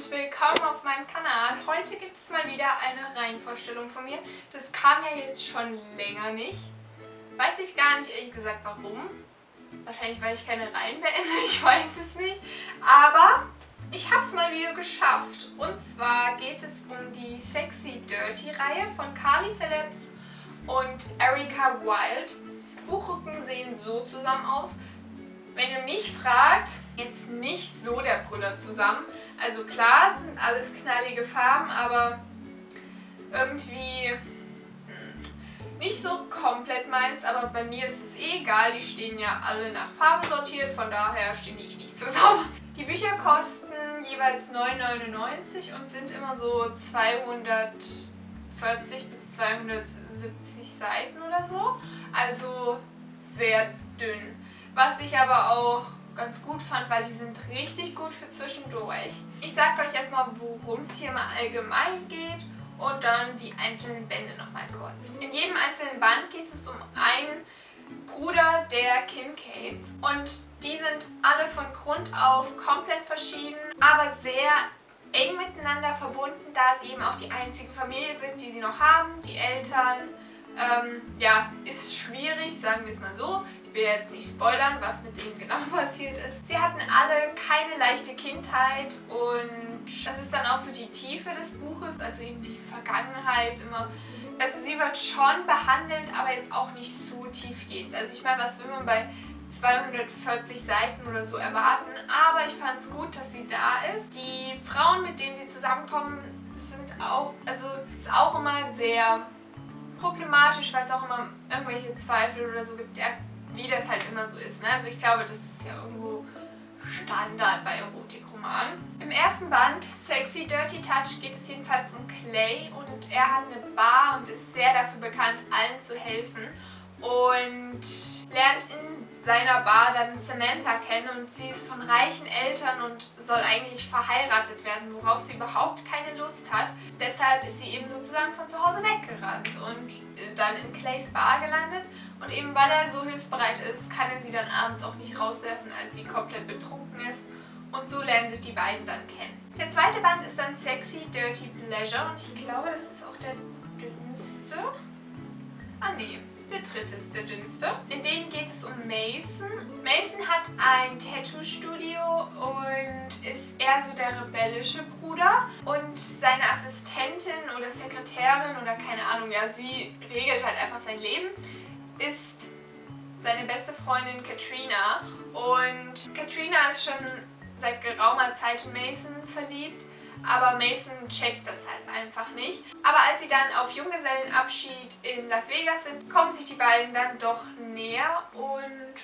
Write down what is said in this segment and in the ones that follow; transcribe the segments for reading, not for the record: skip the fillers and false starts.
und willkommen auf meinem Kanal. Heute gibt es mal wieder eine Reihenvorstellung von mir. Das kam ja jetzt schon länger nicht. Weiß ich gar nicht, ehrlich gesagt, warum. Wahrscheinlich, weil ich keine Reihen beende, ich weiß es nicht. Aber ich habe es mal wieder geschafft. Und zwar geht es um die Sexy Dirty Reihe von Carly Phillips und Erica Wilde. Buchrücken sehen so zusammen aus. Wenn ihr mich fragt, jetzt nicht so der Brüller zusammen. Also klar, sind alles knallige Farben, aber irgendwie nicht so komplett meins. Aber bei mir ist es eh egal, die stehen ja alle nach Farbe sortiert, von daher stehen die eh nicht zusammen. Die Bücher kosten jeweils 9,99 und sind immer so 240 bis 270 Seiten oder so. Also sehr dünn. Was ich aber auch ganz gut fand, weil die sind richtig gut für zwischendurch. Ich sage euch erstmal, worum es hier mal allgemein geht und dann die einzelnen Bände nochmal kurz. In jedem einzelnen Band geht es um einen Bruder der Kincaids und die sind alle von Grund auf komplett verschieden, aber sehr eng miteinander verbunden, da sie eben auch die einzige Familie sind, die sie noch haben. Die Eltern, ja, ist schwierig, sagen wir es mal so. Ich will jetzt nicht spoilern, was mit denen genau passiert ist. Sie hatten alle keine leichte Kindheit und das ist dann auch so die Tiefe des Buches, also eben die Vergangenheit immer. Also sie wird schon behandelt, aber jetzt auch nicht so tiefgehend. Also ich meine, was will man bei 240 Seiten oder so erwarten, aber ich fand es gut, dass sie da ist. Die Frauen, mit denen sie zusammenkommen, sind auch, also ist auch immer sehr problematisch, weil es auch immer irgendwelche Zweifel oder so gibt, wie das halt immer so ist. Ne? Also ich glaube, das ist ja irgendwo Standard bei Erotikromanen. Im ersten Band, Sexy Dirty Touch, geht es jedenfalls um Clay und er hat eine Bar und ist sehr dafür bekannt, allen zu helfen und lernt in seiner Bar dann Samantha kennen und sie ist von reichen Eltern und soll eigentlich verheiratet werden, worauf sie überhaupt keine Lust hat. Deshalb ist sie eben sozusagen von zu Hause weggerannt und dann in Clays Bar gelandet. Und eben weil er so hilfsbereit ist, kann er sie dann abends auch nicht rauswerfen, als sie komplett betrunken ist. Und so lernen sich die beiden dann kennen. Der zweite Band ist dann Sexy Dirty Pleasure und ich glaube, das ist auch der dünnste. Ah nee, der dritte ist der dünnste. In denen geht es um Mason. Mason hat ein Tattoo-Studio und ist eher so der rebellische Bruder. Und seine Assistentin oder Sekretärin oder keine Ahnung, ja, sie regelt halt einfach sein Leben, ist seine beste Freundin Katrina. Und Katrina ist schon seit geraumer Zeit in Mason verliebt, aber Mason checkt das halt einfach nicht. Aber als sie dann auf Junggesellenabschied in Las Vegas sind, kommen sich die beiden dann doch näher und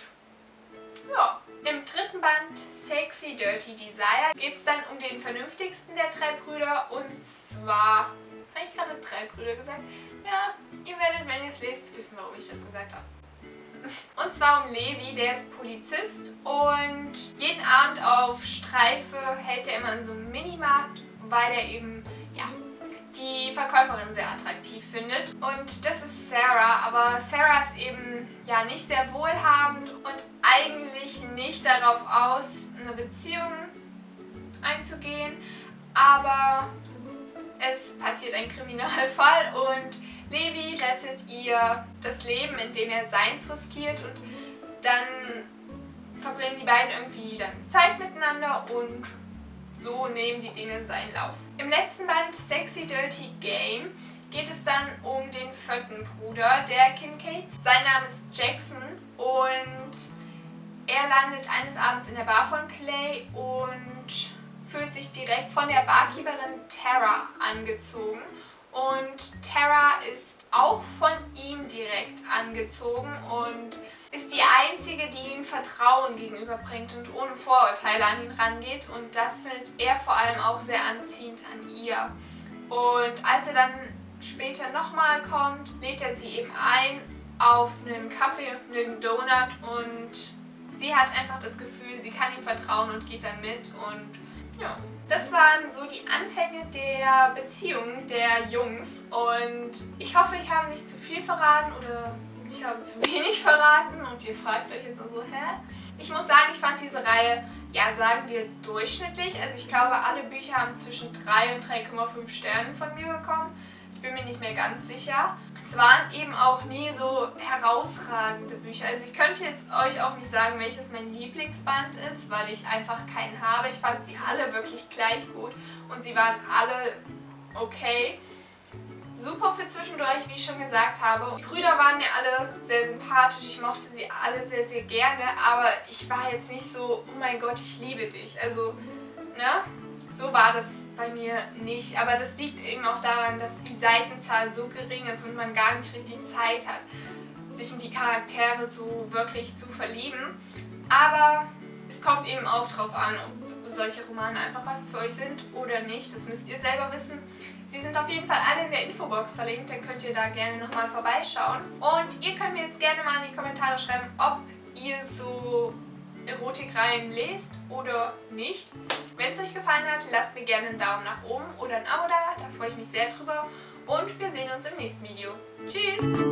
ja. Im dritten Band Sexy Dirty Desire geht es dann um den vernünftigsten der drei Brüder und zwar, habe ich gerade drei Brüder gesagt? Ja, ihr werdet, wenn ihr es lest, wissen, warum ich das gesagt habe. Und zwar um Levi, der ist Polizist und jeden Abend auf Streife hält er immer in so einem Minimarkt, weil er eben, ja, die Verkäuferin sehr attraktiv findet. Und das ist Sarah, aber Sarah ist eben, ja, nicht sehr wohlhabend und eigentlich nicht darauf aus, eine Beziehung einzugehen. Aber es passiert ein Kriminalfall und Levi rettet ihr das Leben, indem er seins riskiert und dann verbringen die beiden irgendwie dann Zeit miteinander und so nehmen die Dinge seinen Lauf. Im letzten Band Sexy Dirty Game geht es dann um den vierten Bruder der Kincaids. Sein Name ist Jackson und er landet eines Abends in der Bar von Clay und fühlt sich direkt von der Barkeeperin Tara angezogen. Und Tara ist auch von ihm direkt angezogen und ist die einzige, die ihm Vertrauen gegenüberbringt und ohne Vorurteile an ihn rangeht. Und das findet er vor allem auch sehr anziehend an ihr. Und als er dann später nochmal kommt, lädt er sie eben ein auf einen Kaffee und einen Donut und sie hat einfach das Gefühl, sie kann ihm vertrauen und geht dann mit und ja. Das waren so die Anfänge der Beziehung der Jungs und ich hoffe, ich habe nicht zu viel verraten oder ich habe zu wenig verraten und ihr fragt euch jetzt so, hä? Ich muss sagen, ich fand diese Reihe Ja, sagen wir durchschnittlich. Also ich glaube, alle Bücher haben zwischen 3 und 3,5 Sternen von mir bekommen. Ich bin mir nicht mehr ganz sicher. Es waren eben auch nie so herausragende Bücher. Also ich könnte jetzt euch auch nicht sagen, welches mein Lieblingsband ist, weil ich einfach keinen habe. Ich fand sie alle wirklich gleich gut und sie waren alle okay. Super für zwischendurch, wie ich schon gesagt habe. Die Brüder waren mir alle sehr sympathisch, ich mochte sie alle sehr, sehr gerne, aber ich war jetzt nicht so, oh mein Gott, ich liebe dich. Also, ne? So war das bei mir nicht. Aber das liegt eben auch daran, dass die Seitenzahl so gering ist und man gar nicht richtig Zeit hat, sich in die Charaktere so wirklich zu verlieben. Aber es kommt eben auch drauf an, ob solche Romane einfach was für euch sind oder nicht. Das müsst ihr selber wissen. Sie sind auf jeden Fall alle in der Infobox verlinkt, dann könnt ihr da gerne nochmal vorbeischauen. Und ihr könnt mir jetzt gerne mal in die Kommentare schreiben, ob ihr so Erotikreihen lest oder nicht. Wenn es euch gefallen hat, lasst mir gerne einen Daumen nach oben oder ein Abo da freue ich mich sehr drüber. Und wir sehen uns im nächsten Video. Tschüss!